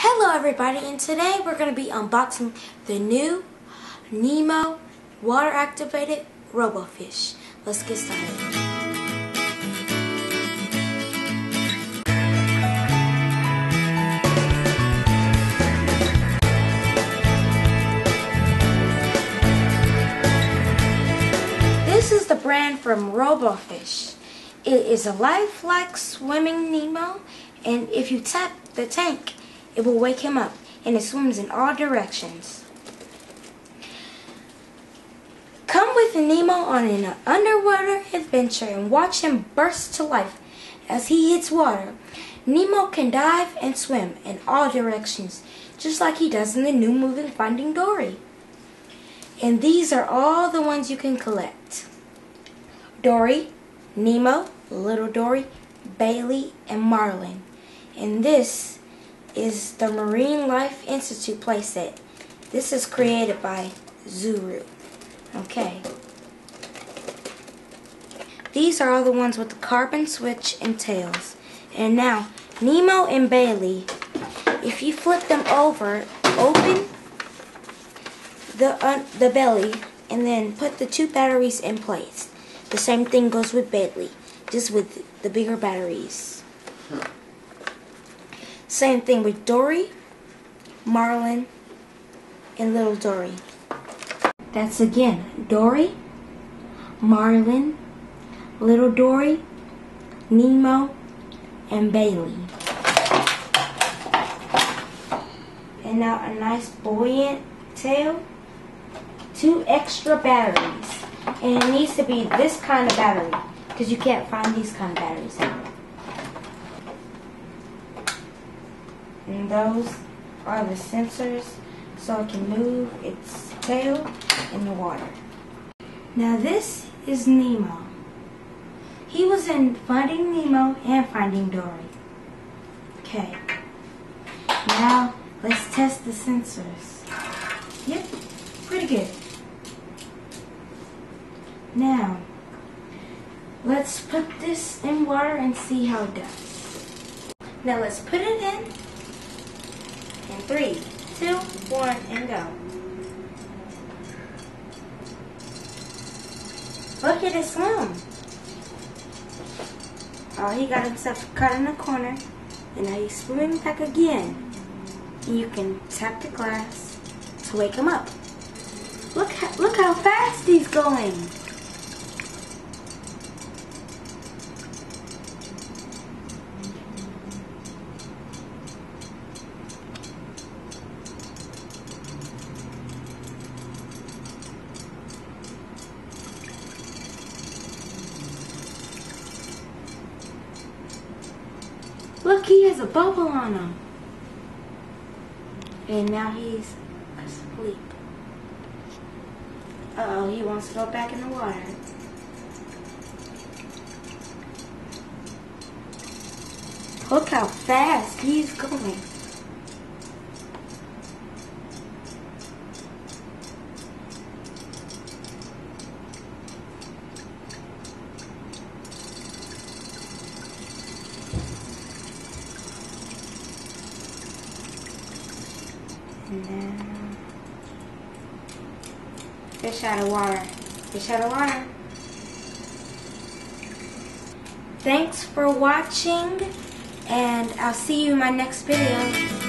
Hello everybody, and today we're going to be unboxing the new Nemo water activated RoboFish. Let's get started. This is the brand from RoboFish. It is a lifelike swimming Nemo, and if you tap the tank, it will wake him up, and it swims in all directions. Come with Nemo on an underwater adventure and watch him burst to life as he hits water. Nemo can dive and swim in all directions, just like he does in the new movie Finding Dory. And these are all the ones you can collect: Dory, Nemo, Little Dory, Bailey, and Marlin. And this is the Marine Life Institute playset. This is created by Zuru. Okay. These are all the ones with the carbon switch and tails. And now, Nemo and Bailey, if you flip them over, open the belly and then put the two batteries in place. The same thing goes with Bailey, just with the bigger batteries. Same thing with Dory, Marlin, and Little Dory. That's again Dory, Marlin, Little Dory, Nemo, and Bailey. And now a nice buoyant tail, 2 extra batteries. And it needs to be this kind of battery, because you can't find these kind of batteries out. And those are the sensors, so it can move its tail in the water. Now this is Nemo. He was in Finding Nemo and Finding Dory. Okay. Now let's test the sensors. Yep, pretty good. Now let's put this in water and see how it does. Now let's put it in. 3, 2, 1, and go. Look at it swim. Oh, he got himself caught in a corner, and now he's swimming back again. And you can tap the glass to wake him up. Look how fast he's going. Look, he has a bubble on him. And now he's asleep. Uh-oh, he wants to go back in the water. Look how fast he's going. Now, fish out of water. Fish out of water. Thanks for watching, and I'll see you in my next video.